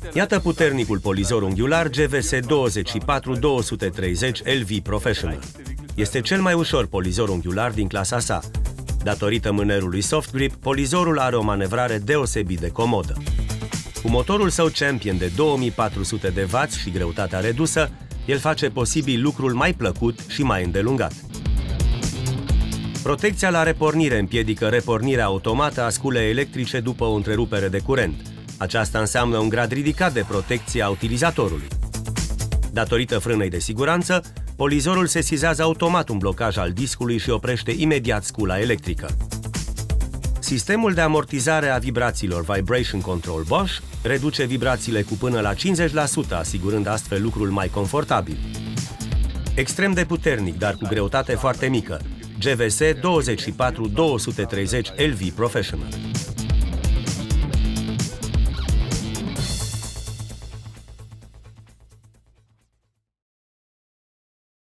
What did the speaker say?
Iată puternicul polizor unghiular GVS 24230 LV Professional. Este cel mai ușor polizor unghiular din clasa sa. Datorită mânerului Soft Grip, polizorul are o manevrare deosebit de comodă. Cu motorul său Champion de 2400 de W și greutatea redusă, el face posibil lucrul mai plăcut și mai îndelungat. Protecția la repornire împiedică repornirea automată a sculei electrice după o întrerupere de curent. Aceasta înseamnă un grad ridicat de protecție a utilizatorului. Datorită frânei de siguranță, polizorul sesizează automat un blocaj al discului și oprește imediat scula electrică. Sistemul de amortizare a vibrațiilor Vibration Control Bosch reduce vibrațiile cu până la 50%, asigurând astfel lucrul mai confortabil. Extrem de puternic, dar cu greutate foarte mică, GVS 24230 LV Professional.